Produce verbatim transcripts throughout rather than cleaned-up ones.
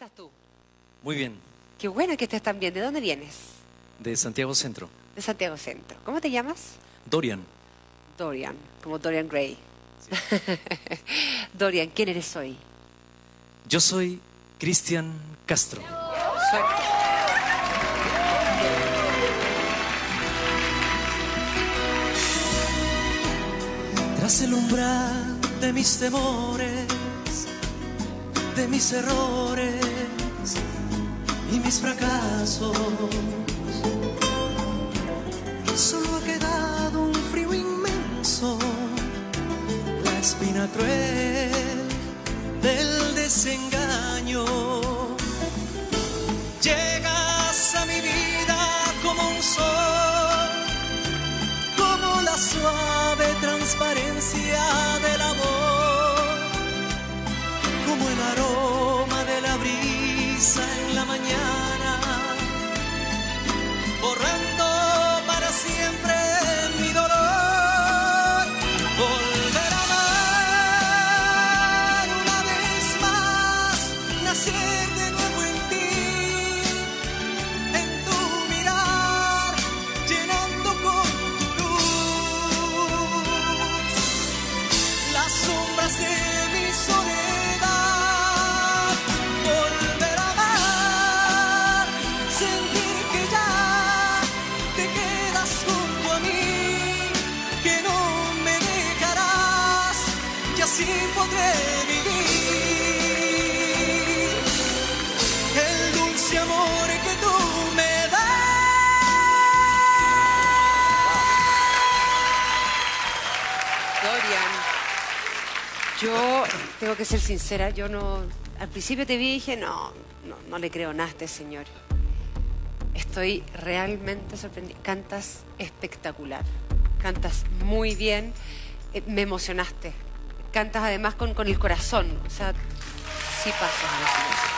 estás tú? Muy bien. Qué bueno que estés tan bien. ¿De dónde vienes? De Santiago Centro. De Santiago Centro. ¿Cómo te llamas? Dorian. Dorian, como Dorian Gray. Sí. Dorian, ¿quién eres hoy? Yo soy Cristian Castro. Soy... Tras el umbral de mis temores, de mis errores y mis fracasos, solo ha quedado un frío inmenso, la espina cruel del desengaño. Llegas a mi vida como un sol, como la suave transparencia del amor, como el aroma de la brisa en la mañana, borrando para siempre mi dolor. Volver a amar una vez más, nacer de nuevo en ti, en tu mirar, llenando con tu luz las sombras de mi soledad. Volver a amar, sentir que ya te quedas junto a mí, que no me dejarás y así podré vivir el dulce amor que tú me Dorian, yo tengo que ser sincera, yo no... Al principio te vi y dije, no, no, no le creo nada a este señor. Estoy realmente sorprendida. Cantas espectacular, cantas muy bien, eh, me emocionaste. Cantas además con, con el corazón, o sea, sí pasas a la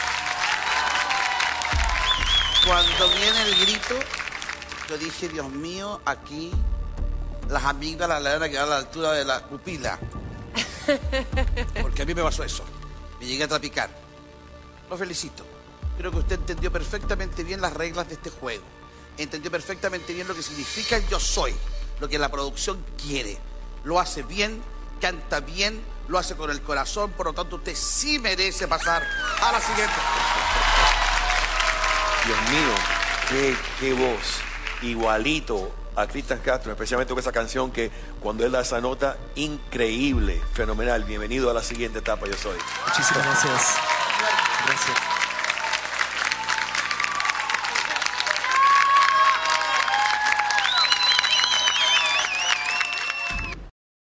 siguiente. Cuando viene el grito, yo dije, Dios mío, aquí las amígdalas la van a quedar a la altura de la pupila. Porque a mí me pasó eso. Me llegué a trapicar. Lo felicito. Creo que usted entendió perfectamente bien las reglas de este juego. Entendió perfectamente bien lo que significa el yo soy, lo que la producción quiere. Lo hace bien, canta bien, lo hace con el corazón, por lo tanto usted sí merece pasar a la siguiente. Dios mío, qué, qué voz, igualito a Cristian Castro, especialmente con esa canción que cuando él da esa nota, increíble, fenomenal. Bienvenido a la siguiente etapa, Yo Soy. Muchísimas gracias. Gracias.